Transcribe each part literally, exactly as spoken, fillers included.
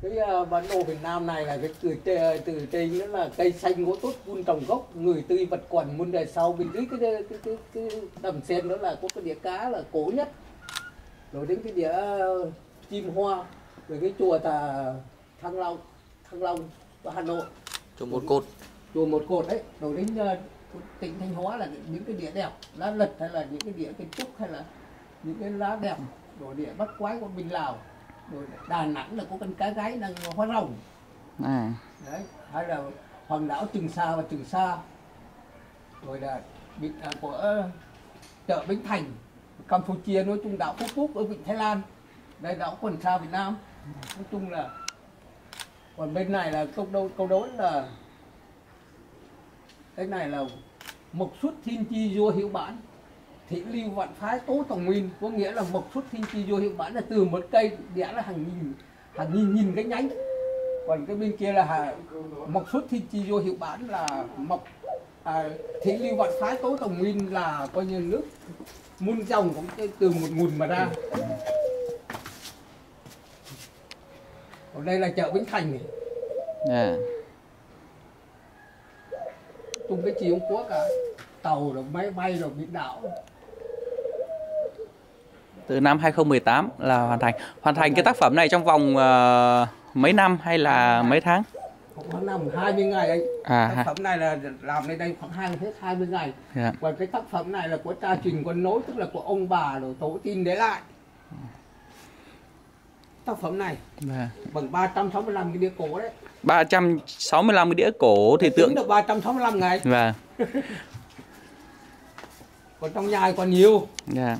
Cái uh, bản đồ Việt Nam này là cái từ từ trên đó là cây xanh gỗ tốt vun trồng gốc, người tươi vật quần muôn đời sau. Bên dưới cái cái, cái, cái, cái đầm sen đó là có cái đĩa cá là cổ nhất, rồi đến cái đĩa uh, chim hoa, rồi cái chùa Tà Thăng Long, Thăng Long ở Hà Nội, chùa Một Cột, chùa Một Cột đấy, rồi đến uh, tỉnh Thanh Hóa là những cái đĩa đẹp, lá lật hay là những cái đĩa kiến trúc hay là những cái lá đẹp, rồi đĩa Bắt Quái của Bình Lào, rồi Đà Nẵng là có con cá gáy đang hóa rồng, à. Đấy, hay là hòn đảo Trường Sa và Trường Sa, rồi là biển à, của chợ Bến Thành Campuchia, nói chung đảo Phú Quốc ở vịnh Thái Lan, đây đảo Quần Sa Việt Nam, nói chung là. Còn bên này là câu đối câu đối là cái này là mộc xuất thiên chi vô hiệu bản, thị lưu vạn phái tố tòng nguyên, có nghĩa là mộc xuất thiên chi vô hiệu bản là từ một cây đẻ là hàng nghìn hàng nghìn nghìn cái nhánh. Còn cái bên kia là hà, mộc xuất thiên chi vô hiệu bản là mộc à, thị lưu vạn phái tố tòng nguyên là coi như nước muôn dòng cũng từ một nguồn mà ra. Còn đây là chợ Bến Thành này. Yeah. Tung cái chiều quốc cả tàu rồi máy bay rồi biển đảo. Từ năm hai không một tám là hoàn thành. Hoàn thành cái tác phẩm này trong vòng uh, mấy năm hay là mấy tháng? Khoảng năm hai mươi ngày đấy. À, tác phẩm này là làm đến đây khoảng hai hết hai mươi ngày. Yeah. Còn cái tác phẩm này là của cha truyền con nối, tức là của ông bà rồi tổ tiên để lại. Tác phẩm này à. Bằng ba trăm sáu mươi lăm cái đĩa cổ đấy. ba trăm sáu mươi lăm cái đĩa cổ thì tượng được ba trăm sáu mươi lăm ngày. Vâng. Còn trong nhà còn nhiều. Yeah.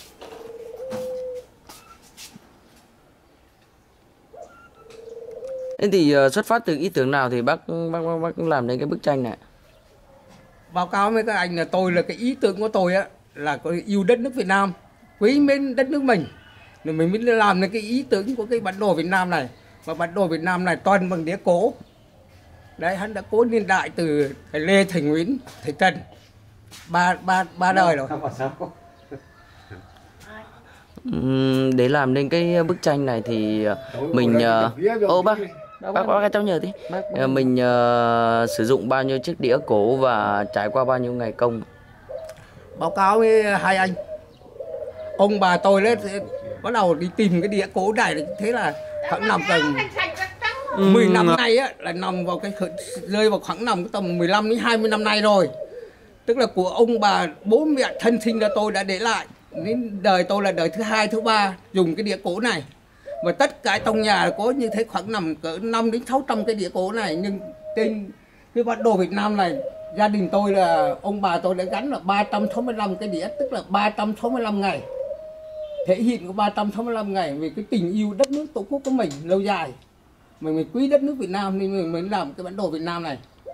Thế thì uh, xuất phát từ ý tưởng nào thì bác bác bác, bác làm nên cái bức tranh này? Báo cáo với các anh là tôi là cái ý tưởng của tôi á là có yêu đất nước Việt Nam, quý mến đất nước mình. Rồi mình mới làm nên cái ý tưởng của cái bản đồ Việt Nam này. Và bản đồ Việt Nam này toàn bằng đĩa cổ. Đấy, hắn đã cố niên đại từ thầy Lê, thầy Nguyễn, thầy Trần. Ba, ba, ba đời rồi. Uhm, để làm nên cái bức tranh này thì mình... Uh, ô bác, bác, bác, bác cháu nhờ tí. Uh, mình uh, sử dụng bao nhiêu chiếc đĩa cổ và trải qua bao nhiêu ngày công? Báo cáo với hai anh. Ông bà tôi đấy bắt đầu đi tìm cái đĩa cổ này, thế là khoảng nằm tầm mười năm nay á, là nằm vào cái rơi vào khoảng nằm tầm mười lăm đến hai mươi năm nay rồi. Tức là của ông bà bố mẹ thân sinh ra tôi đã để lại, đến đời tôi là đời thứ hai thứ ba dùng cái đĩa cổ này. Và tất cả trong nhà có như thế khoảng nằm cỡ năm đến sáu trăm cái đĩa cổ này, nhưng trên cái bản đồ Việt Nam này gia đình tôi là ông bà tôi đã gắn là ba trăm sáu mươi lăm cái đĩa, tức là ba trăm sáu mươi lăm ngày. Thể hiện của ba trăm sáu mươi lăm ngày vì cái tình yêu đất nước tổ quốc của mình lâu dài. Mình mình quý đất nước Việt Nam nên mình mới làm cái bản đồ Việt Nam này.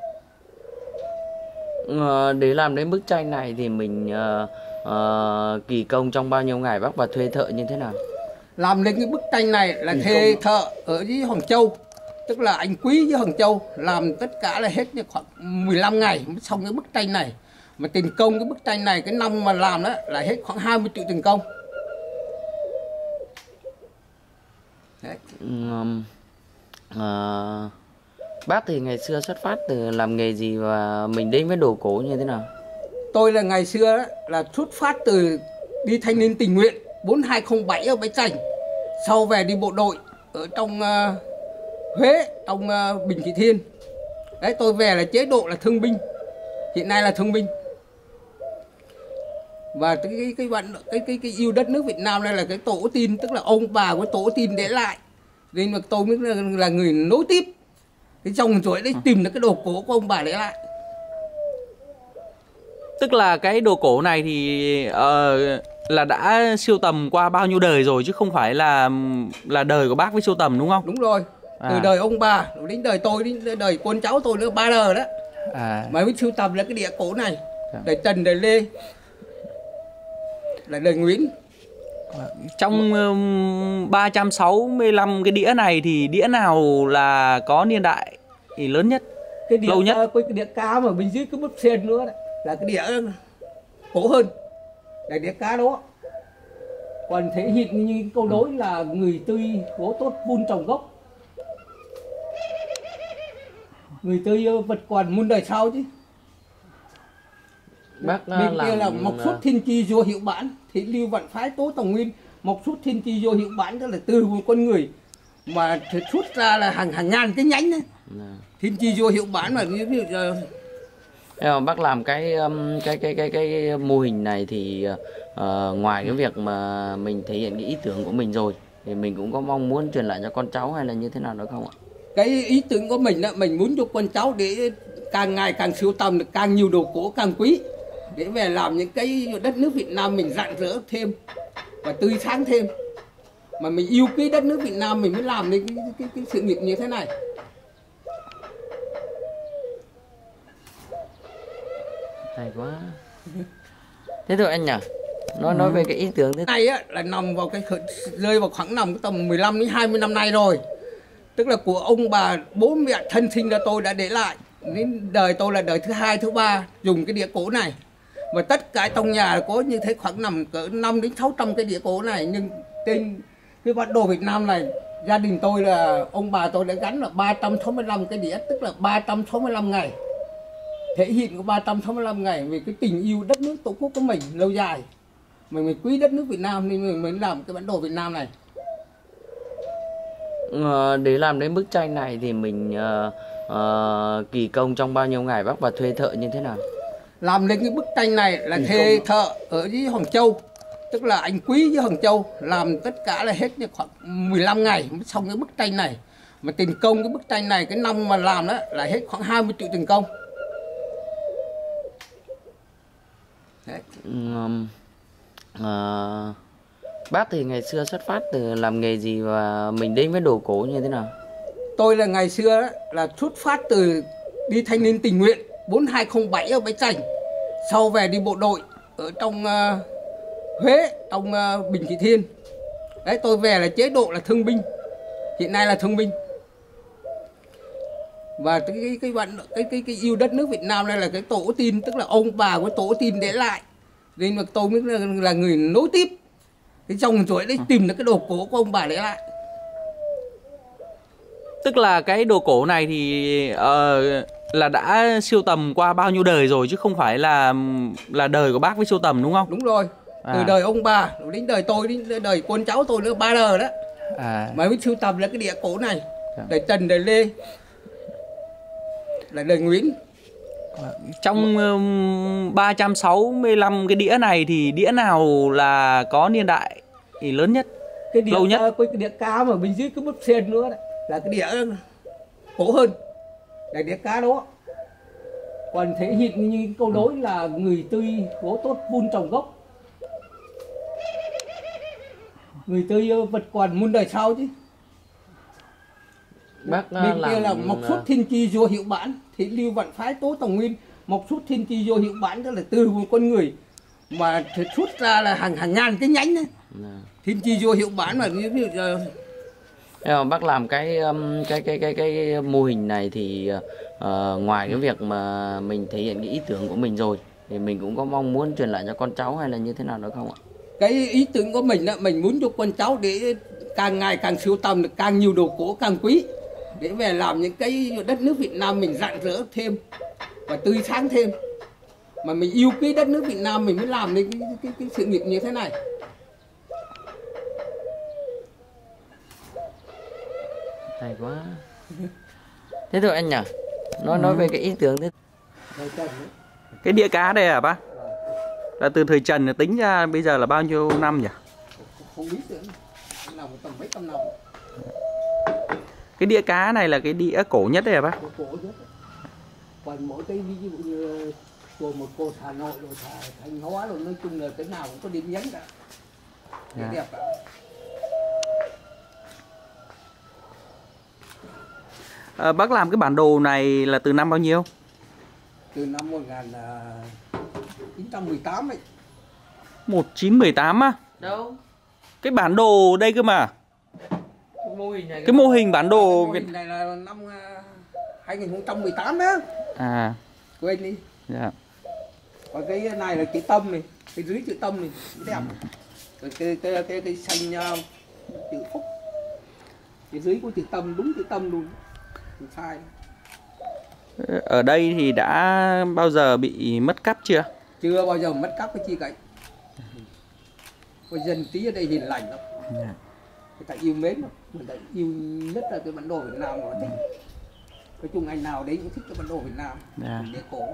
À, để làm đến bức tranh này thì mình uh, uh, kỳ công trong bao nhiêu ngày bác, và thuê thợ như thế nào? Làm đến cái bức tranh này là thuê thợ ở dưới Hoàng Châu, tức là anh Quý với Hoàng Châu làm tất cả là hết khoảng mười lăm ngày mới xong cái bức tranh này. Mà tiền công cái bức tranh này cái năm mà làm đó là hết khoảng hai mươi triệu tiền công. Đấy. Um, uh, bác thì ngày xưa xuất phát từ làm nghề gì và mình đến với đồ cổ như thế nào? Tôi là ngày xưa đó, là xuất phát từ đi thanh niên tình nguyện bốn hai không bảy ở Bãi Trành, sau về đi bộ đội ở trong uh, Huế, trong uh, Bình Trị Thiên. Đấy, tôi về là chế độ là thương binh, hiện nay là thương binh. Và cái cái cái bạn cái cái cái yêu đất nước Việt Nam này là cái tổ tiên, tức là ông bà của tổ tiên để lại, nên mà tôi mới là, là người nối tiếp cái dòng chuỗi đấy, tìm được cái đồ cổ của ông bà để lại. Tức là cái đồ cổ này thì uh, là đã siêu tầm qua bao nhiêu đời rồi chứ không phải là là đời của bác với siêu tầm đúng không? Đúng rồi. À. Từ đời ông bà đến đời tôi, đến đời con cháu tôi nữa, ba đời đó. À. Mà mới siêu tầm là cái đĩa cổ này. À. Đời Trần, đời Lê, là đời Nguyễn. Trong um, ba trăm sáu mươi lăm cái đĩa này thì đĩa nào là có niên đại thì lớn nhất, cái đĩa, lâu nhất? Cái đĩa cá mà bên dưới cái bức sen nữa đấy, là cái đĩa cổ hơn, là đĩa cá đó. Còn thể hiện như câu đối là người tươi gỗ tốt vun trồng gốc. người tôi vật còn muôn đời sau chứ. Bác Bên làm kia là mộc xuất thiên chi vô hiệu bản, thì lưu vận phái tố tòng nguyên, mộc xuất thiên chi vô hiệu bản tức là từ một con người mà xuất ra là hàng hàng ngàn cái nhánh đấy. Thiên chi vô hiệu bản mà ví dụ uh, bác làm cái um, cái cái cái cái mô hình này thì uh, ngoài cái việc mà mình thể hiện cái ý tưởng của mình rồi thì mình cũng có mong muốn truyền lại cho con cháu hay là như thế nào đó không ạ? Cái ý tưởng của mình đó, mình muốn cho con cháu để càng ngày càng sưu tầm được càng nhiều đồ cổ càng quý, để về làm những cái đất nước Việt Nam mình rạng rỡ thêm và tươi sáng thêm. Mà mình yêu quý đất nước Việt Nam mình mới làm nên cái, cái, cái sự nghiệp như thế này. Hay quá. Thế thôi anh nhỉ? Nói nói về cái ý tưởng thế này á là nằm vào cái rơi vào khoảng nằm tầm mười lăm đến hai mươi năm nay rồi. Tức là của ông bà bố mẹ thân sinh ra tôi đã để lại. Đến đời tôi là đời thứ hai, thứ ba dùng cái đĩa cổ này. Và tất cả trong nhà có như thế khoảng nằm cỡ năm đến sáu trăm cái đĩa cổ này. Nhưng trên cái bản đồ Việt Nam này, gia đình tôi là ông bà tôi đã gắn là ba trăm sáu mươi lăm cái đĩa, tức là ba trăm sáu mươi lăm ngày. Thể hiện của ba trăm sáu mươi lăm ngày về cái tình yêu đất nước tổ quốc của mình lâu dài. Mình mình quý đất nước Việt Nam nên mình mới làm cái bản đồ Việt Nam này. Ờ, để làm đến bức tranh này thì mình uh, uh, kỳ công trong bao nhiêu ngày bác, và thuê thợ như thế nào? Làm lên cái bức tranh này là thuê thợ ở dưới Hoàng Châu, tức là anh Quý với Hoàng Châu làm tất cả là hết khoảng mười lăm ngày mới xong cái bức tranh này. Mà tiền công cái bức tranh này cái năm mà làm đó là hết khoảng hai mươi triệu tiền công. Đấy. Um, uh, bác thì ngày xưa xuất phát từ làm nghề gì và mình đến với đồ cổ như thế nào? Tôi là ngày xưa đó, là xuất phát từ đi thanh niên tình nguyện bốn hai không bảy ở Bãi Trành, sau về đi bộ đội ở trong uh, Huế, trong uh, Bình Trị Thiên. Đấy, tôi về là chế độ là thương binh, hiện nay là thương binh. Và cái cái cái bạn cái, cái cái yêu đất nước Việt Nam này là cái tổ tiên, tức là ông bà của tổ tiên để lại, nên mà tôi mới là, là người nối tiếp cái dòng dõi đấy, tìm được cái đồ cổ của ông bà để lại. Tức là cái đồ cổ này thì uh, là đã siêu tầm qua bao nhiêu đời rồi chứ không phải là là đời của bác với siêu tầm đúng không? Đúng rồi. À. Từ đời ông bà đến đời tôi, đến đời con cháu tôi nữa ba đời đó. À. Mà mới siêu tầm là cái đĩa cổ này. À. Đời Trần, đời Lê, là đời Nguyễn. Trong um, ba trăm sáu mươi lăm cái đĩa này thì đĩa nào là có niên đại thì lớn nhất, cái đĩa, lâu nhất? Cái đĩa cá mà bên dưới cái bức sen nữa đấy, là cái đĩa cổ hơn, là đĩa cá đó. Còn thể hiện như câu đối là người tươi gỗ tốt vun trồng gốc, người tươi vật còn muôn đời sau chứ. Bác bên làm... kia là mộc xuất thiên chi vô hiệu bản, thì lưu vận phái tố tòng nguyên, mộc xuất thiên chi vô hiệu bản tức là từ một con người mà xuất ra là hàng hàng ngàn cái nhánh đấy. Thiên chi vô hiệu bản mà ví dụ uh... bác làm cái cái cái cái cái mô hình này thì uh, ngoài cái việc mà mình thể hiện cái ý tưởng của mình rồi thì mình cũng có mong muốn truyền lại cho con cháu hay là như thế nào đó không ạ? Cái ý tưởng của mình đó, mình muốn cho con cháu để càng ngày càng sưu tầm được càng nhiều đồ cổ càng quý, để về làm những cái đất nước Việt Nam mình rạng rỡ thêm và tươi sáng thêm. Mà mình yêu quý đất nước Việt Nam mình mới làm nên cái, cái, cái sự nghiệp như thế này. Hay quá. Thế thôi anh nhỉ? Nói nói về cái ý tưởng thế. Cái đĩa cá đây à bác? Là từ thời Trần tính ra bây giờ là bao nhiêu năm nhỉ? Không biết nữa. Nào tầm mấy trăm năm. Cái đĩa cá này là cái đĩa cổ nhất đấy à bác? Cổ nhất. Còn mỗi cái ví dụ như của một cô Hà Nội rồi Thanh Hóa rồi, nói chung là cái nào cũng có điểm nhấn cả. Yeah. Đẹp cả. À, bác làm cái bản đồ này là từ năm bao nhiêu? Từ năm một nghìn chín trăm mười tám ấy. một nghìn chín trăm mười tám á? Đâu? Cái bản đồ đây cơ mà. Cái mô hình này. Cái mô hình bản đồ cái mô hình này là năm hai nghìn không trăm mười tám đó. À. Quên đi. Dạ. Yeah. Còn cái này là chữ tâm này, cái dưới chữ tâm này, đẹp. Rồi cái cái cái, cái xanh uh, chữ phúc. Cái dưới của chữ tâm, đúng chữ tâm luôn. Không sai. Ở đây thì đã bao giờ bị mất cắp chưa? Chưa bao giờ mất cắp cái chi cả. Có dân tí ở đây hiền lành lắm. Yeah. Người ta yêu mến lắm. Người ta yêu nhất là cái bản đồ Việt Nam mà thích. Nói chung anh nào đấy cũng thích cái bản đồ Việt Nam. Yeah. Địa cổ.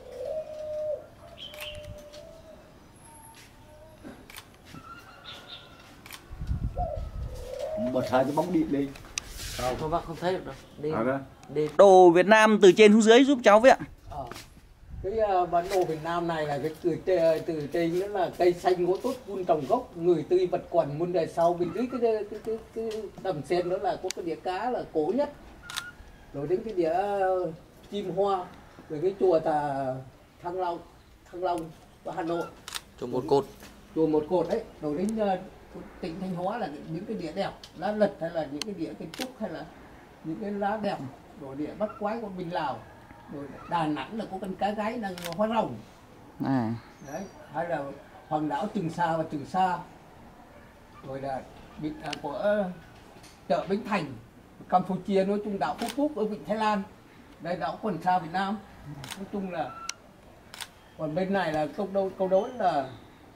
Bật hai cái bóng điện đi. Không bác không thấy được đâu. Đi. À, Đi. Đồ Việt Nam từ trên xuống dưới giúp cháu với ạ. Ờ. Cái uh, bản đồ Việt Nam này là cái từ từ, từ trên đó là cây xanh gỗ tốt vun trồng gốc, người tươi vật quần muôn đời sau, bên dưới cái cái, cái, cái, cái tầm sen đó là có cái đĩa cá là cổ nhất, rồi đến cái đĩa uh, chim hoa, rồi cái chùa tà Thăng Long, Thăng Long ở Hà Nội, Chùa một cột. chùa một cột đấy, rồi đến uh, tỉnh Thanh Hóa là những cái đĩa đẹp, lá lật hay là những cái đĩa kiến trúc hay là những cái lá đẹp, rồi đĩa bắt quái của Bình Lào. Rồi Đà Nẵng là có con cá gáy đang hóa rồng. À. Đấy, hay là hòn đảo Trường Sa và Trường Sa. Rồi là bị à, của chợ Bến Thành, Campuchia, nói chung đảo Phú Quốc ở vịnh Thái Lan. Đây đảo Quần Sa Việt Nam. Nói chung là còn bên này là câu đối câu đối là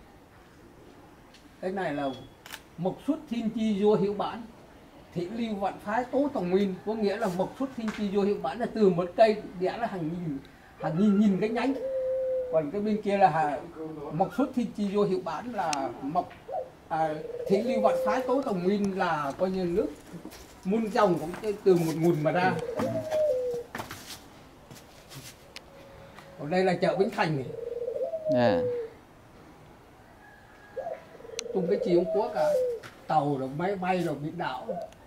cái này là mộc xuất thiên chi vua hiệu bản. Thị lưu vạn phái tố tòng nguyên, có nghĩa là mộc xuất thiên chi vô hiệu bản là từ một cây đẻ là hàng nghìn hàng nghìn nghìn cái nhánh. Còn cái bên kia là hà, mộc xuất thiên chi vô hiệu bản là mộc à, thị lưu vạn phái tố tòng nguyên là coi như nước muôn dòng cũng từ một nguồn mà ra. Còn đây là chợ Bến Thành này. Yeah. Chung cái chi không có cả tàu rồi máy bay rồi biển đảo.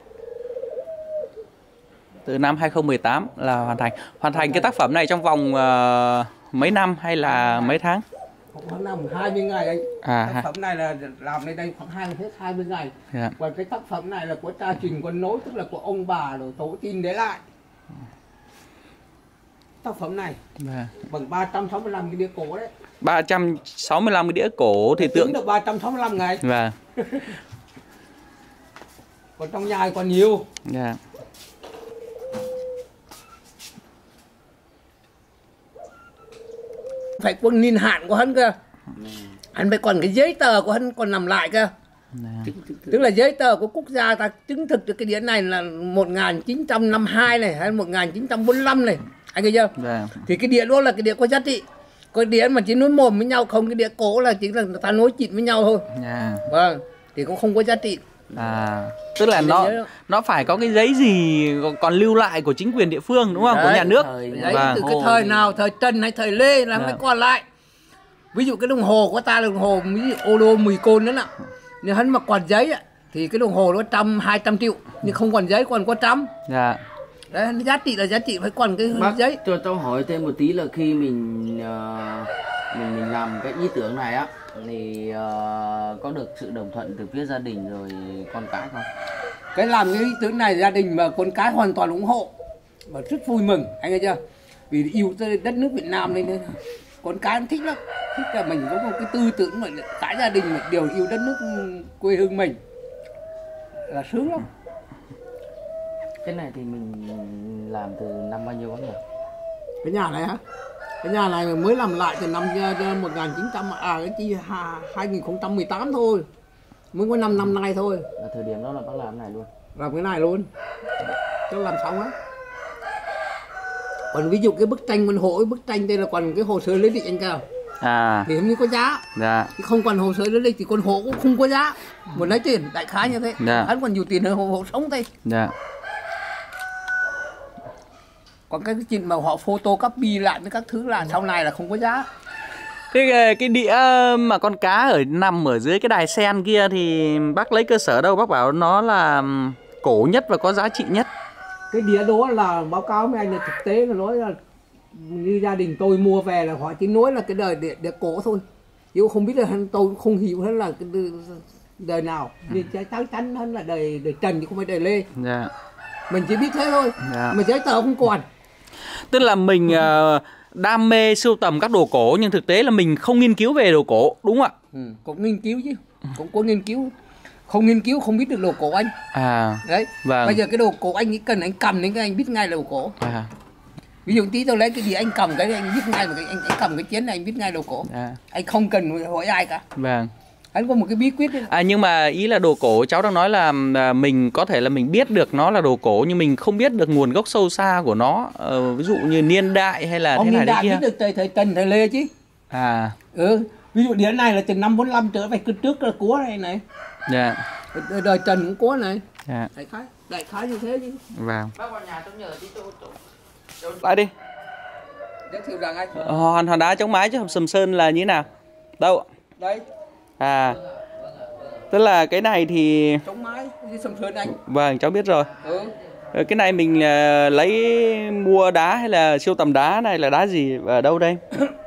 Từ năm hai không một tám là hoàn thành. Hoàn thành cái tác phẩm này trong vòng uh, mấy năm hay là mấy tháng? Khoảng năm hai mươi ngày anh. À, tác phẩm này là làm lên đây khoảng hai hết hai mươi ngày. Yeah. Còn cái tác phẩm này là của cha truyền con nối, tức là của ông bà rồi tổ tiên để lại. Tác phẩm này Yeah. bằng ba trăm sáu mươi lăm cái đĩa cổ đấy. ba trăm sáu mươi lăm cái đĩa cổ thì tượng được ba trăm sáu mươi lăm ngày. Vâng. Còn trong nhà còn nhiều. Yeah. Phải quân niên hạn của hắn cơ. Anh phải còn cái giấy tờ của hắn còn nằm lại cơ. Yeah. Tức là giấy tờ của quốc gia ta chứng thực được cái đĩa này là một nghìn chín trăm năm mươi hai này hay một nghìn chín trăm bốn mươi lăm này. Anh thấy chưa? Yeah. Thì cái đĩa đó là cái đĩa có giá trị. Cái đĩa mà chỉ nối mồm với nhau không, cái đĩa cổ là chỉ là người ta nối chịt với nhau thôi. Yeah. Vâng, thì cũng không có giá trị. À, tức là nó nó phải có cái giấy gì còn lưu lại của chính quyền địa phương đúng không? Đấy, của nhà nước. Đấy, Vâng. từ cái thời nào, thời Trần hay thời Lê là mới Vâng. còn lại. Ví dụ cái đồng hồ của ta là đồng hồ ô đô mười côn đó nè. Nếu hắn mà còn giấy á, thì cái đồng hồ nó trăm, hai trăm triệu. Nhưng không còn giấy còn có trăm. Dạ. Đấy, giá trị là giá trị phải còn cái Bác, giấy. cho cháu hỏi thêm một tí là khi mình uh, mình mình làm cái ý tưởng này á thì uh, có được sự đồng thuận từ phía gia đình rồi con cái không? Cái làm cái ý tưởng này gia đình và con cái hoàn toàn ủng hộ và rất vui mừng, anh thấy chưa? Vì yêu đất nước Việt Nam nên con cái nó thích lắm, thích là mình có một cái tư tưởng mà cả gia đình đều yêu đất nước quê hương mình là sướng lắm. Cái này thì mình làm từ năm bao nhiêu bác nhỉ? Cái nhà này hả? Cái nhà này mới làm lại từ năm một nghìn chín trăm à cái chi hai nghìn không trăm mười tám thôi, mới có năm năm nay thôi. Là thời điểm đó là bác làm cái này luôn. Làm cái này luôn, cho làm xong á. Còn ví dụ cái bức tranh con hổ, bức tranh đây là còn cái hồ sơ lý lịch anh cao. À. Thì mới có giá. Dạ. Thì không còn hồ sơ lý lịch thì con hổ cũng không có giá. Một lấy tiền đại khái như thế. Dạ. Hắn còn nhiều tiền hơn hổ, hổ sống đây. Dạ. Còn cái chuyện mà họ photocopy lại với các thứ là sau này là không có giá. Cái cái đĩa mà con cá ở nằm ở dưới cái đài sen kia thì bác lấy cơ sở đâu? Bác bảo nó là cổ nhất và có giá trị nhất. Cái đĩa đó là báo cáo với anh là thực tế là nói là như gia đình tôi mua về là họ chỉ nói là cái đời đĩa, đĩa cổ thôi. Chứ không biết là tôi không hiểu hết là cái đời nào. Nhưng chắc chắn hơn là đời đời Trần chứ không phải đời Lê. Dạ. Mình chỉ biết thế thôi. Dạ. Mà giấy tờ không còn. Tức là mình uh, đam mê sưu tầm các đồ cổ nhưng thực tế là mình không nghiên cứu về đồ cổ, đúng không ạ? Ừ, cũng nghiên cứu chứ, cũng có nghiên cứu. Không nghiên cứu không biết được đồ cổ anh. À. Đấy. Vâng. Bây giờ cái đồ cổ anh chỉ cần anh cầm đến cái anh biết ngay là đồ cổ. À. Ví dụ tí tôi lấy cái gì anh cầm cái anh biết ngay, mà cái anh, anh cầm cái chén này anh biết ngay đồ cổ. À. Anh không cần hỏi ai cả. Vâng. Anh có một cái bí quyết đấy. À, nhưng mà ý là đồ cổ cháu đang nói là, là mình có thể là mình biết được nó là đồ cổ nhưng mình không biết được nguồn gốc sâu xa của nó, ờ, ví dụ như niên đại hay là ông thế này niên thế đại kia. biết được thời thời Tần thời Lê chứ. À. Ừ, ví dụ điện này là từ năm bốn lăm trở về trước là cúa này này. Dạ. Đời, đời Trần cũng cúa này. Dạ. Đại khái, đại khái như thế chứ. Vâng. Bác vào nhà tôi nhờ tí tôi tôi. Lại đi. Giới thiệu rằng anh. Hòn hòn đá chống mái chứ Sầm Sơn là như thế nào? Đâu? Đây. À. Tức là cái này thì Chống mái với Sầm Sơn anh. vâng, cháu biết rồi. Ừ. Cái này mình uh, lấy mua đá hay là siêu tầm đá này là đá gì ở đâu đây?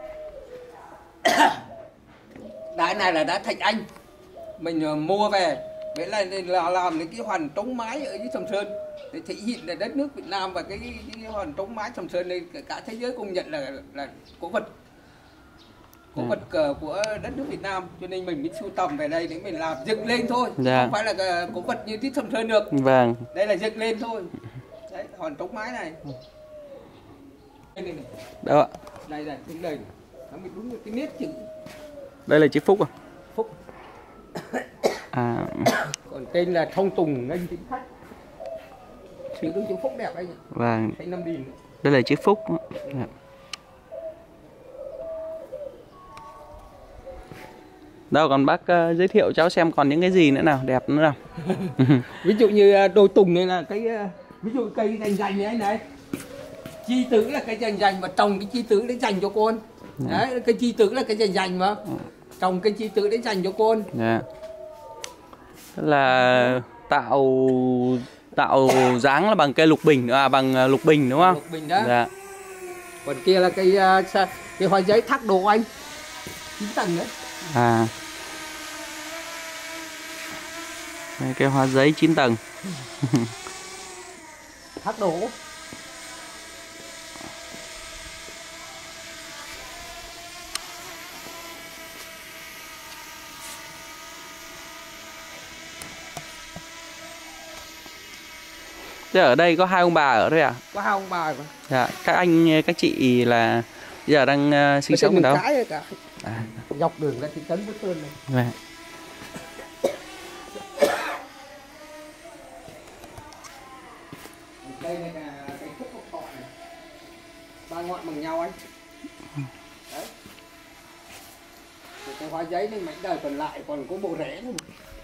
Đá này là đá Thạch Anh. Mình uh, mua về để là, là làm cái hoàn trống mái ở dưới Sầm Sơn để thể hiện là đất nước Việt Nam và cái, cái, cái hoàn trống mái Sầm Sơn này cả thế giới công nhận là là cổ vật cổ vật cờ của đất nước Việt Nam, cho nên mình mới sưu tầm về đây để mình làm dựng lên thôi. Dạ. Không phải là cổ vật như tí Sầm Sơn được. Vâng. Đây là dựng lên thôi. Đấy, hoàn trống mái này. Đây này. Đâu ạ? Đây này, đứng đây. Nó mới đúng cái nét chữ. Đây là chữ Phúc à? Phúc. À. Còn tên là Thông Tùng Ngân Chính Khách. Chữ đúng chữ Phúc đẹp anh ạ. Vâng. Thấy năm đìn. Đây là chữ Phúc. Dạ. Đâu còn bác uh, giới thiệu cháu xem còn những cái gì nữa nào, đẹp nữa nào. Ví dụ như uh, đồi tùng này là cái uh, ví dụ cây dành dành này này. Chi tử là cây dành dành mà trồng cái chi tử để dành cho con. Dạ. Đấy, cái chi tử là cái dành dành mà. Trồng cái chi tử để dành cho con. Dạ. Tức là tạo tạo dáng là bằng cây lục bình, à bằng lục bình đúng không? Lục bình đó. Dạ. Còn kia là cây uh, cái hoa giấy thác đồ anh. chín tầng đấy. À. Đây, cây hoa giấy chín tầng. Thác đổ. Thế ở đây có hai ông bà ở đây à? Có hai ông bà mà. Dạ, các anh các chị là bây giờ đang uh, sinh sống ở đâu? Cả. À. Dọc đường ra thị trấn Phước Sơn này. Vâng. Đây này là cái khúc Phúc Thọ này. Ba ngọn bằng nhau anh. Đấy. Rồi cái hoa giấy này mảnh đời còn lại còn có bộ rễ nữa.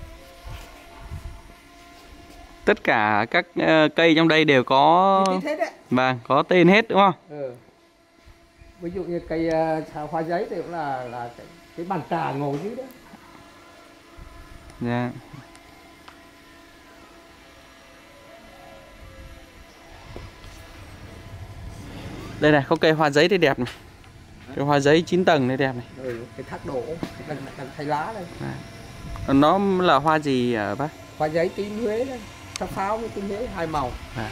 Tất cả các uh, cây trong đây đều có hết đấy. Vâng, có tên hết đúng không? Ừ. Ví dụ như cây uh, hoa giấy thì cũng là là cái, cái bàn trà ngồi dưới đó. Dạ. Đây này, có cây hoa giấy đây đẹp này. Cây hoa giấy chín tầng đây đẹp này. Ừ, cái thác đổ, đằng, đằng thay lá đây. À. Nó là hoa gì hả bác? Hoa giấy tím Huế đây. Sắc pháo với tím Huế hai màu. À.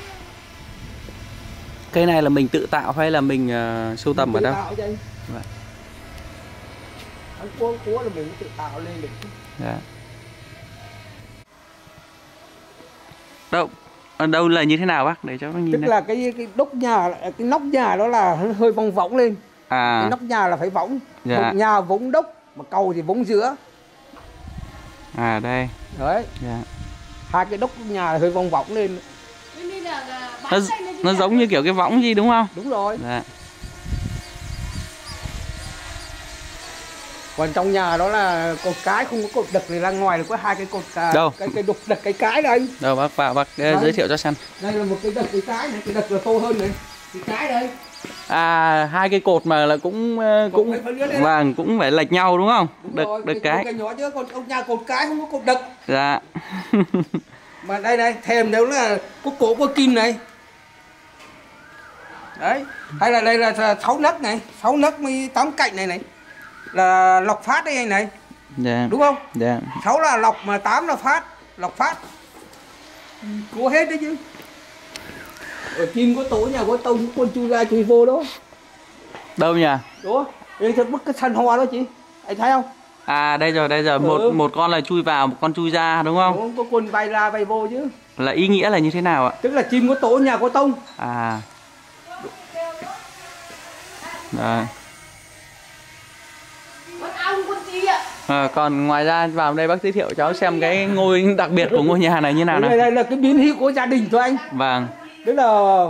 Cây này là mình tự tạo hay là mình uh, sưu tầm mình ở đâu? Tự tạo chứ anh. Vâng. Anh cua cua là mình tự tạo lên được. Dạ. Đâu? Ở đâu là như thế nào bác? Để cho nó nhìn. Tức này. là cái cái đốc nhà, cái nóc nhà đó là hơi vòng võng lên. À. Cái nóc nhà là phải võng. Dạ. Một nhà vốn đốc, mà cầu thì vốn giữa. À đây. Đấy. Dạ. Hai cái đốc nhà là hơi vòng võng lên. Nó, nó giống như kiểu cái võng gì đúng không? Đúng rồi. Dạ. Còn trong nhà đó là cột cái, không có cột đực thì ra ngoài là có hai cái cột cả, Đâu? cái cái đục đực cái cái đây. Đâu bác bác, bác giới thiệu cho xem. Đây là một cái đực cái cái này, cái đực là to hơn này. Cái cái đây. À, hai cái cột mà là cũng cũng vâng, cũng phải lệch nhau đúng không? Đúng Đực rồi, đực cái, cái. cái nhỏ chứ còn ông nhà cột cái không có cột đực. Dạ. Mà đây này, thèm nếu là có cổ có kim này. Đấy, hay là đây là sáu nấc này, sáu nấc mới tám cạnh này này. Là lọc phát đây này. Dạ. Đúng không? Dạ. sáu là lọc mà tám là phát, lọc phát. Cố hết đấy chứ. Ở chim có tổ nhà có tông con chui ra chui vô đó. Đâu nhỉ? Đó, đây thật bức cái sân hoa đó chị. Anh thấy không? À đây rồi, đây rồi, một ừ. một con là chui vào, một con chui ra đúng không? Đúng, có con bay ra bay vô chứ. Là ý nghĩa là như thế nào ạ? Tức là chim có tổ nhà có tông. À. Đấy. À, còn ngoài ra vào đây bác giới thiệu cháu xem cái ngôi đặc biệt của ngôi nhà này như nào nào. Đây, đây là cái biến hiệu của gia đình thôi anh. Vâng. Tức là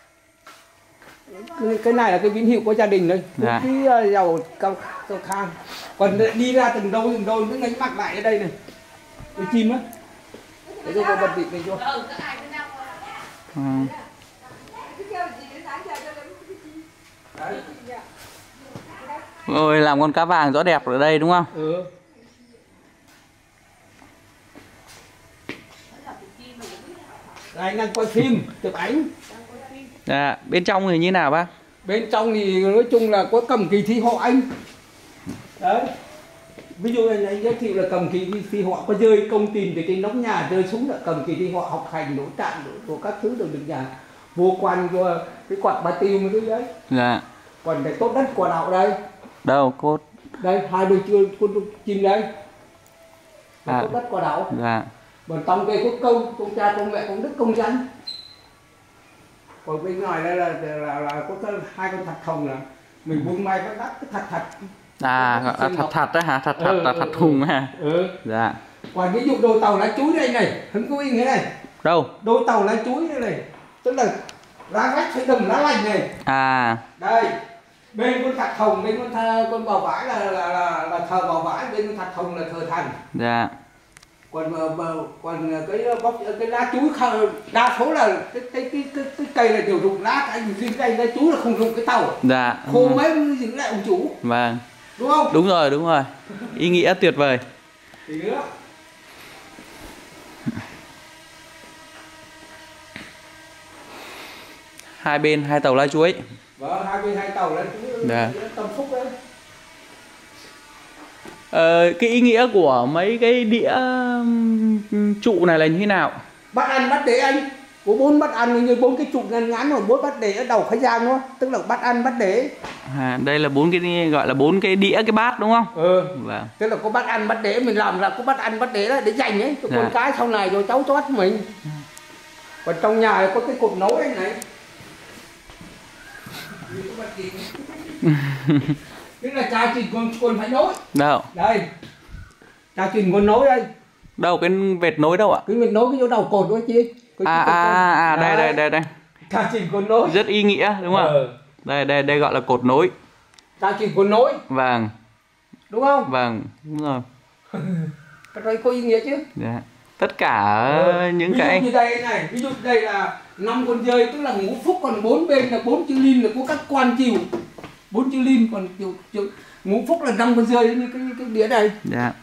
cái này là cái biến hiệu của gia đình đây. Dạ. Cái giàu cao cao khang. Còn đi ra từng đâu từng đâu cứ đánh mặt lại ở đây này. Cái chim á. Để cho con bật vịt này cho. Ừ. Ôi, làm con cá vàng rõ đẹp ở đây đúng không? Ừ. Đây, anh đang quay phim, chụp ảnh. Dạ, bên trong thì như nào bác? Bên trong thì nói chung là có cầm kỳ thi họ anh. Đấy. Ví dụ này anh giới thiệu là cầm kỳ thi họ có rơi công tìm từ trên nóc nhà rơi xuống là cầm kỳ thi họ học hành đổ trạng đổ các thứ đều được nhà. Vô quan vô cái quạt ba tiêu mấy cái đấy. Dạ. Còn cái tốt đất quả đậu đây. Đâu, cốt. Đây, hai đôi chưa con chim đây. À. Tốt đất quả đậu. Dạ. Còn trong cây quốc công, công cha, công mẹ, công đức, công danh. Còn bên ngoài đây là là, là, là có hai con thạch hồng là mình buông may có đắt cái thạch thạch. À, gọi là thật thật đấy hả? Thật thật là thật hùng hả? Ừ. Dạ. Còn ví dụ đôi tàu lá chuối đây này, hứng có in thế này. Đâu? Đôi tàu lá chuối đây này, tức là lá rách phải đầm lá lành này. À. Đây. Bên con thạch hồng, bên con tha, con bào vải là là là, là thờ bào vải, bên con thạch hồng là thờ thần. Dạ. Còn còn cái bóc cái lá chuối đa số là cái cái cái cái, cái cây là đều dùng lá, anh riêng cây lá chuối là không dùng cái tàu. Dạ. Khô mấy dính lại ông chủ. Vâng. Đúng không? Đúng rồi, đúng rồi. Ý nghĩa tuyệt vời. Thì nữa. Hai bên hai tàu lá chuối. Vâng, hai bên hai tàu lá chuối. Dạ. Tâm phúc đấy. Ờ, cái ý nghĩa của mấy cái đĩa trụ này là như thế nào? Bắt ăn bắt để anh. Có bốn bắt ăn như bốn cái trụ ngắn ngắn mà bốn bắt để ở đầu khai giang đó, tức là bắt ăn bắt để. À, đây là bốn cái gọi là bốn cái đĩa cái bát đúng không? Ừ. Vâng. Tức là có bắt ăn bắt để mình làm là có bắt ăn bắt để đó để dành ấy cho dạ. con cái sau này rồi cháu chót mình. Còn trong nhà có cái cột nấu đây này. Tức là cha trình còn còn phải nối. Đâu? Đây. Cha trình còn nối đây. Đâu cái vệt nối đâu ạ? Cái vệt nối cái chỗ đầu cột đó chị. À à à đây đây đây đây. Cha trình còn nối. Rất ý nghĩa đúng không? Ừ. Đây đây đây gọi là cột nối. Cha trình còn nối. Vâng. Đúng không? Vâng, đúng rồi. Cái đấy có ý nghĩa chứ? Dạ. Tất cả ừ. những ví cái dụ như đây này, ví dụ đây là năm con dơi tức là ngũ phúc, còn bốn bên là bốn chữ linh là có các quan triều. Bốn chữ linh còn chữ, chữ ngũ phúc là năm con dơi như cái cái đĩa này. Dạ.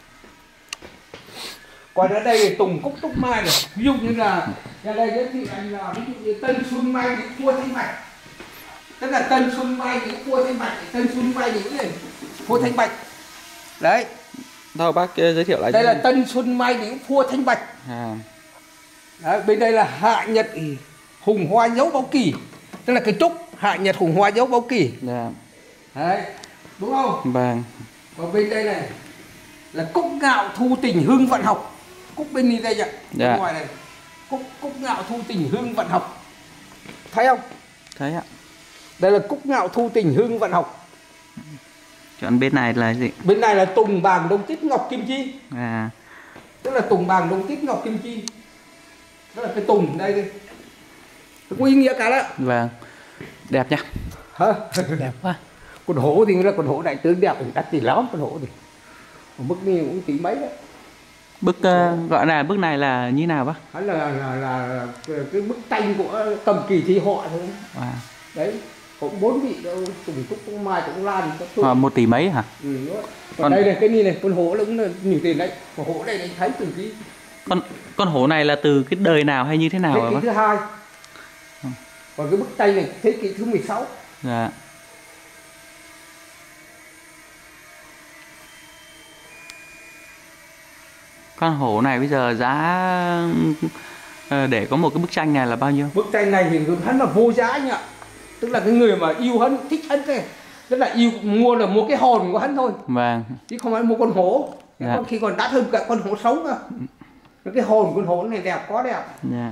Còn ở đây là tùng cúc túc mai này. Ví dụ như là ra đây giới thiệu anh là ví dụ như tân xuân mai những cua thanh bạch. Tức là tân xuân mai những cua thanh bạch, tân xuân mai những này cua thanh bạch. Đấy. Thôi bác giới thiệu lại. Đây là tân xuân mai những cua thanh bạch. À. Đấy, bên đây là hạ nhật hùng hoa dấu báo kỳ. Tức là cái trúc hạ nhật hùng hoa dấu báo kỳ. Dạ. Đấy. Đúng không? Vâng. Còn bên đây này là cúc ngạo thu tình hương vận học. Cúc bên đi đây ạ. Dạ. Bên ngoài này. Cúc cúc ngạo thu tình hương vận học. Thấy không? Thấy ạ. Đây là cúc ngạo thu tình hương vận học. Chọn bên này là gì? Bên này là tùng bàng đông tít ngọc kim chi. À. Tức là tùng bàng đông tít ngọc kim chi. Đó là cái tùng đây đây. Có ý nghĩa cả đó. Vâng. Đẹp nhá. Hả? Đẹp quá. Con hổ thì là con hổ đại tướng đẹp, đắt tiền lắm con hổ thì. Bức này cũng tỷ mấy đấy. Bức uh, gọi là bức này là như nào bác? Hắn là là, là là cái bức tranh của cầm kỳ thi họ thôi. À. Đấy, cũng bốn vị đâu, Tùng Túc, Tùng Mai, Tùng Lan, Tùng À, một tỷ mấy hả? Ừ, còn, còn đây này, cái này này, con hổ nó cũng là nhiều tiền đấy. Con hổ đây này thấy từng cái. Con con hổ này là từ cái đời nào hay như thế nào Thế hả kỷ bác? thứ hai. Ừ. Còn cái bức tranh này thế kỷ thứ mười sáu. Dạ. Con hổ này bây giờ giá để có một cái bức tranh này là bao nhiêu? Bức tranh này thì hắn là vô giá anh ạ. Tức là cái người mà yêu hắn, thích hắn này, tức là yêu mua là mua cái hồn của hắn thôi. Vâng. Chứ không phải mua con hổ. Dạ. Con khi còn đắt hơn cả con hổ sống cơ. Cái hồn con hổ này đẹp quá đẹp. Dạ.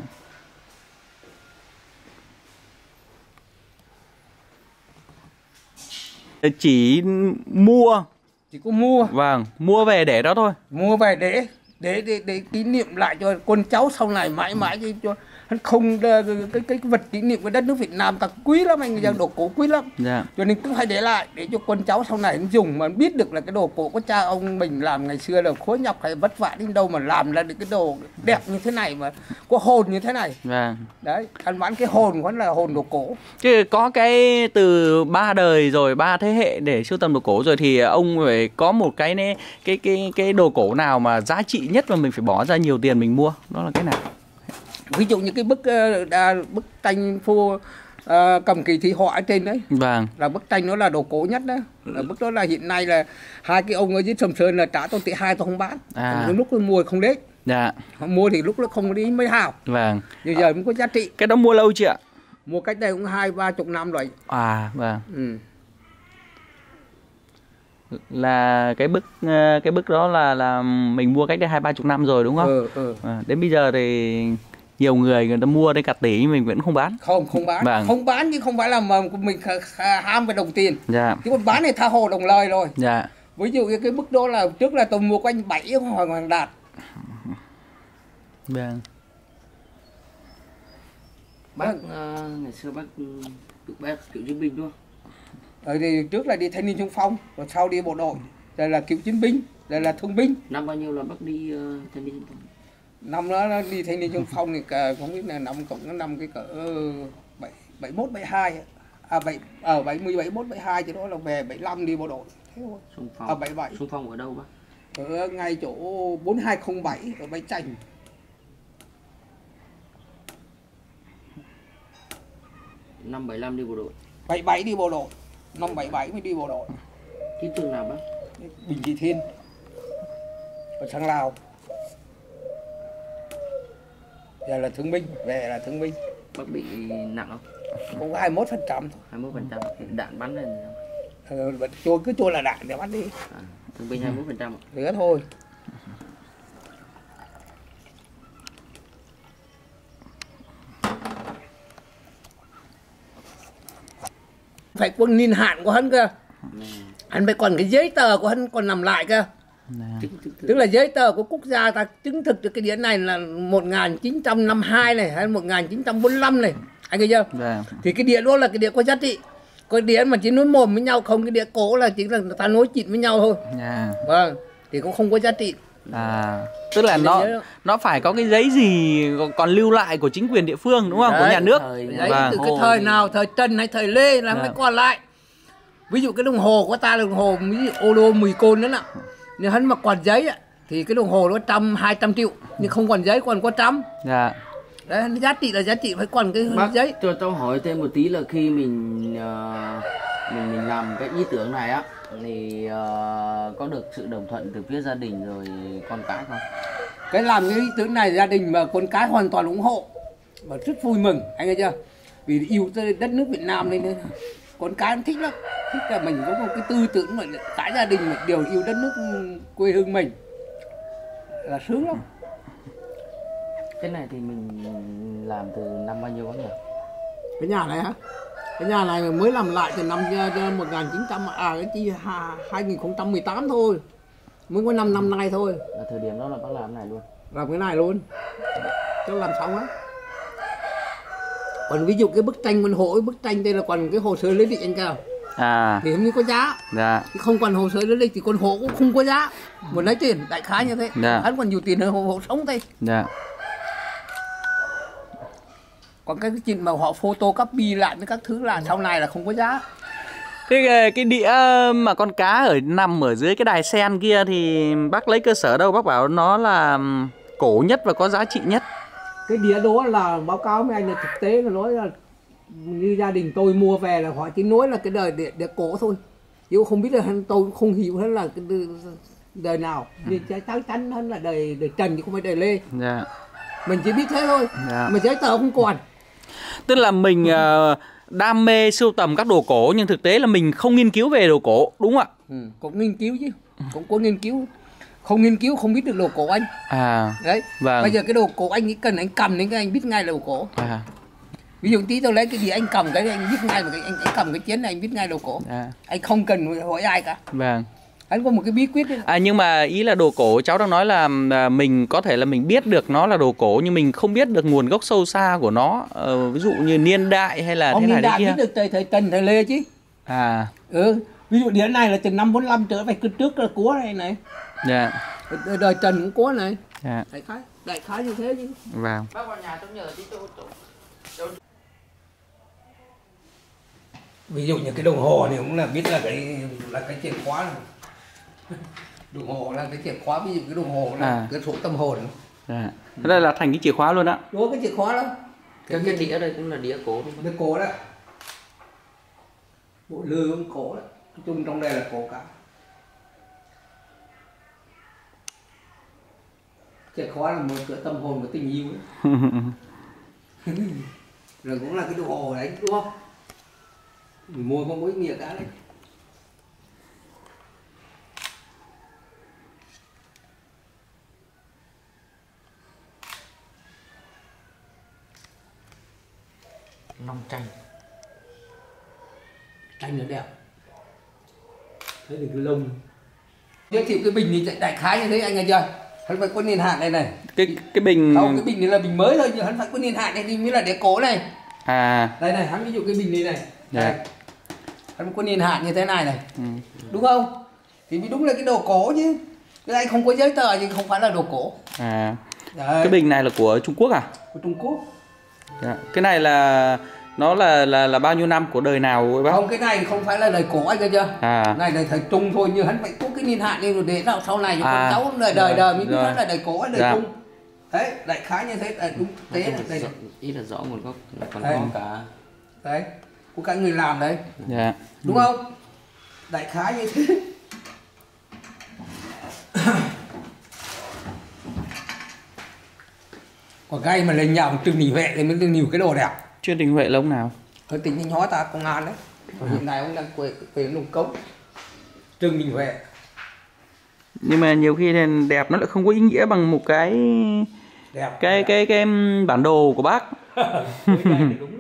Chỉ mua. Chỉ có mua. Vâng, mua về để đó thôi. Mua về để để để, để kỷ niệm lại cho con cháu sau này mãi mãi cho hắn không cái, cái cái vật kỷ niệm của đất nước Việt Nam ta quý lắm anh, ừ. đồ cổ quý lắm. Dạ. Cho nên cũng phải để lại để cho con cháu sau này dùng mà biết được là cái đồ cổ của cha ông mình làm ngày xưa là khối nhọc hay vất vả đến đâu mà làm ra được cái đồ đẹp như thế này mà có hồn như thế này. Vâng. Đấy, căn bản cái hồn của nó là hồn đồ cổ. Chứ có cái từ ba đời rồi, ba thế hệ để sưu tầm đồ cổ rồi thì ông phải có một cái cái cái cái, cái đồ cổ nào mà giá trị nhất mà mình phải bỏ ra nhiều tiền mình mua, đó là cái nào? Ví dụ như cái bức uh, bức tranh phô uh, cầm kỳ thị họa ở trên đấy. Vâng. Là bức tranh nó là đồ cổ nhất đó. Là bức đó là hiện nay là hai cái ông ở dưới Sầm Sơn là trả tôi tỷ hai tôi không bán. À. Lúc tôi mua không đến. Dạ. Họ mua thì lúc nó không đi mấy hào. Vâng. Bây giờ cũng có giá trị. Cái đó mua lâu chưa ạ? Mua cách đây cũng hai ba chục năm rồi. À vâng. Ừ. Là cái bức cái bức đó là là mình mua cách đây hai ba chục năm rồi đúng không? Ừ, ừ. À, đến bây giờ thì nhiều người người ta mua đến cả tỷ nhưng mình vẫn không bán. Không, không bán. Vâng. Không bán chứ không phải là mà mình ham về đồng tiền. Dạ. Chứ còn bán thì tha hồ đồng lời rồi. Dạ. Ví dụ cái bức đó là trước là tôi mua của anh Bảy Hoàng Hoàng Đạt. Vâng. Bác uh, ngày xưa bác bác cựu chiến binh đúng không? Rồi thì trước là đi thanh niên xung phong, rồi sau đi bộ đội, rồi là cựu chiến binh, rồi là thương binh. Năm bao nhiêu là bác đi uh, thanh niên xung phong? Năm đó nó đi thanh niên xung phong thì cả, không biết là năm cộng nó năm cái cỡ bảy bảy mốt bảy hai à bảy ở bảy mươi bảy mốt bảy hai chứ đó là về bảy lăm đi bộ đội. Thế thôi. Xung phong. À bảy bảy. Xung phong ở đâu bác? Ở ngay chỗ bốn hai không bảy ở Bãi Chành. Năm bảy lăm đi bộ đội. bảy bảy đi bộ đội. Năm bảy bảy mới đi bộ đội. Cái trường nào bác? Bình Trị Thiên. Ở sang Lào. Giờ là thương binh, về là thương binh. Bác bị nặng không? Cũng có hai mươi mốt phần trăm thôi. hai mươi mốt phần trăm đạn bắn lên. Ừ, tôi cứ cho là đạn để bắn đi. À, thương binh hai mươi mốt phần trăm ạ. Nữa thôi. Phải có niên hạn của hắn cơ. Hắn phải còn cái giấy tờ của hắn còn nằm lại cơ. Tức là giấy tờ của quốc gia ta chứng thực được cái điện này là một nghìn chín trăm năm mươi hai này hay một nghìn chín trăm bốn mươi lăm này. Anh thấy chưa? Dạ. Thì cái điện đó là cái điện có giá trị. Cái điện mà chỉ nối mồm với nhau không, cái điện cổ là chỉ là ta nối chịt với nhau thôi. Dạ. Vâng. Thì cũng không có giá trị. À, tức là nó nó phải có cái giấy gì còn lưu lại của chính quyền địa phương đúng không? Đấy, của nhà nước. Đấy, vâng. Từ cái thời nào, thời Trần hay thời Lê là mới còn lại. Ví dụ cái đồng hồ của ta là đồng hồ ví dụ ô đô mười côn nữa nè. Nếu hắn mà còn giấy thì cái đồng hồ nó trăm hai trăm triệu, nhưng không còn giấy còn có trăm. Dạ. Đấy, giá trị là giá trị phải còn cái bác, giấy. Cho tôi hỏi thêm một tí là khi mình uh, mình mình làm cái ý tưởng này á thì uh, có được sự đồng thuận từ phía gia đình rồi con cái không? Cái làm cái ý tưởng này gia đình và con cái hoàn toàn ủng hộ và rất vui mừng, anh thấy chưa? Vì yêu đất nước Việt Nam nên con cái thích lắm, thích là mình có một cái tư tưởng mà cả gia đình đều yêu đất nước quê hương mình là sướng lắm. Cái này thì mình làm từ năm bao nhiêu bác nhỉ? Cái nhà này hả? Cái nhà này mới làm lại từ năm một nghìn chín trăm à cái chi hai nghìn không trăm mười tám thôi, mới có năm năm nay thôi. Là thời điểm đó là bác làm cái này luôn? Làm cái này luôn, cho làm xong á. Còn ví dụ cái bức tranh Vân Hội, bức tranh đây là còn cái hồ sơ lý lịch anh cao. À. Thì không như có giá. Dạ. Thì không còn hồ sơ lý lịch thì con hộ cũng không có giá. Một lấy tiền đại khái như thế. Dạ. Hắn còn nhiều tiền hơn hộ, hộ sống đây. Dạ. Còn cái chuyện mà họ photocopy lại với các thứ là sau này là không có giá. Cái cái đĩa mà con cá ở nằm ở dưới cái đài sen kia thì bác lấy cơ sở đâu? Bác bảo nó là cổ nhất và có giá trị nhất. Cái đĩa đó là báo cáo với anh là thực tế là nói là như gia đình tôi mua về là họ chỉ nói là cái đời đĩa, đĩa cổ thôi. Nhưng không biết là tôi không hiểu hết là cái đời nào. Nhưng chắc chắn hơn là đời đời Trần chứ không phải đời Lê. Dạ. Mình chỉ biết thế thôi. Dạ. Mà giấy tờ không còn. Tức là mình uh, đam mê sưu tầm các đồ cổ nhưng thực tế là mình không nghiên cứu về đồ cổ, đúng không ạ? Ừ, cũng nghiên cứu chứ, cũng có nghiên cứu. Không nghiên cứu không biết được đồ cổ anh. À. Đấy. Vâng. Bây giờ cái đồ cổ anh chỉ cần anh cầm đến cái anh biết ngay là đồ cổ. À. Ví dụ tí tôi lấy cái gì anh cầm cái anh viết ngay, mà cái anh, anh cầm cái chén này anh viết ngay đồ cổ. À. Anh không cần hỏi ai cả. Vâng. Anh có một cái bí quyết đấy. À, nhưng mà ý là đồ cổ cháu đang nói là, là mình có thể là mình biết được nó là đồ cổ nhưng mình không biết được nguồn gốc sâu xa của nó, ờ, ví dụ như niên đại hay là Ông thế này niên thế đại kia. biết được thời thời Tần thời Lê chứ. À. Ừ, ví dụ đĩa này là từ năm bốn lăm trở về cứ trước là cúa này này. Dạ. Đời, đời Trần cũng cúa này. Dạ. Đại khái, đại khái như thế chứ. Vâng. Bác vào nhà tôi nhờ tí tôi, tôi... Ví dụ như cái đồng hồ này cũng là biết là cái là cái chìa khóa này. Đồng hồ là cái chìa khóa, ví dụ cái đồng hồ là À. cái số tâm hồn. Dạ. Thế đây là thành cái chìa khóa luôn á. Đúng cái chìa khóa đó. Cái, cái đĩa đây cũng là đĩa cổ đúng không? Cái cổ đó. Bộ lư cũng cổ đó. Nói chung trong đây là cổ cả. Chìa khóa là một cửa tâm hồn của tình yêu ấy. Rồi cũng là cái đồng hồ đấy đúng không? Mình mua có mỗi nghĩa cả đấy. Long tranh. Tranh nó đẹp. Thế thì cái lông. Giới thiệu cái bình thì đại khái như thế anh nghe chưa? Hắn phải có niên hạn này này. Cái cái bình. Không, cái bình này là bình mới thôi, nhưng hắn phải có niên hạn này thì mới là đĩa cổ này. À. Đây này, hắn ví dụ cái bình này này. Dạ. Đây. Hắn có niên hạn như thế này này. Ừ. Đúng không? Thì mới đúng là cái đồ cổ chứ. Cái anh không có giấy tờ nhưng không phải là đồ cổ. À. Đấy. Cái bình này là của Trung Quốc à? Của Trung Quốc. Dạ. Cái này là nó là là là bao nhiêu năm của đời nào vậy bác? Không, cái này không phải là đời cổ anh nghe chưa? À. Này đời thời Trung thôi, nhưng hắn phải có cái niên hạn đi rồi để nào sau này cho À. con cháu đời đời đời mới biết Rồi. nó là đời cổ hay đời Dạ. Trung. Đấy, đại khái như thế là đúng thế là đây. Rõ, ý là rõ nguồn gốc là còn Đây. có cả. Đấy, có cả người làm đấy. Dạ. Đúng không? Đại khái như thế. Còn gai mà lên nhà của Trương Đình Huệ thì mới được nhiều cái đồ đẹp. Trương Đình Huệ là ông nào? Ở tỉnh Thanh Hóa ta công an đấy. Ở hiện nay ông đang quê về Nông Cống. Trương Đình Huệ. Nhưng mà nhiều khi thì đẹp nó lại không có ý nghĩa bằng một cái Đẹp. cái đẹp. cái cái bản đồ của bác. Cái này thì đúng đó.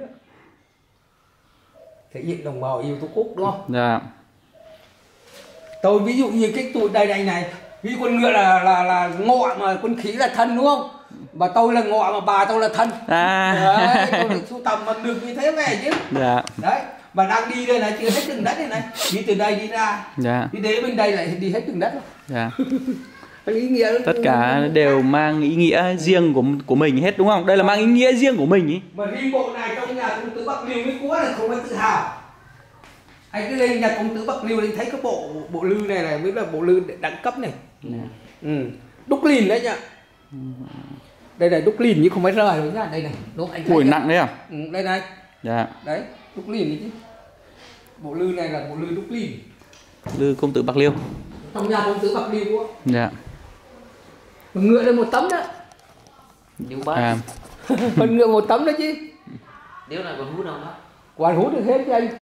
Thể hiện đồng bào yêu Tổ quốc đúng không? Dạ. Tôi ví dụ như cái tụi đây này này, ví dụ con ngựa là là là ngọ mà con khỉ là thân đúng không? Và tôi là ngọ mà bà tôi là thân. À. Đấy, tôi được sưu tầm mà được như thế này chứ. Dạ. Đấy, mà đang đi đây này chưa hết từng đất này này, đi từ đây đi ra, Dạ. đi đến bên đây lại đi hết từng đất rồi. Dạ. Ý nghĩa Tất cả đều mang ý nghĩa riêng của của mình hết đúng không? Đây là mang ý nghĩa riêng của mình ý. mà riêng bộ này trong nhà công tử Bắc Liêu mới có là không phải tự hào. Anh cứ lên nhà công tử Bắc Liêu anh thấy cái bộ bộ lư này này mới là bộ lư đẳng cấp này. Ừ. Đúc lìn đấy nhá. Đây này đúc lìn chứ không phải rời đâu nhá, đây này. Đúng anh thấy Ủi chưa? nặng đấy à? Ừ, đây này. Dạ. Đấy, đúc lìn đấy chứ. Bộ lư này là bộ lư đúc lìn. Lư công tử Bạc Liêu. Trong nhà công tử Bạc Liêu á. Dạ. Ngựa lên một tấm đó. Điếu bát. À. Phần ngựa một tấm đó chứ. Điếu này còn hút đâu bác? Quản hút được hết chứ anh.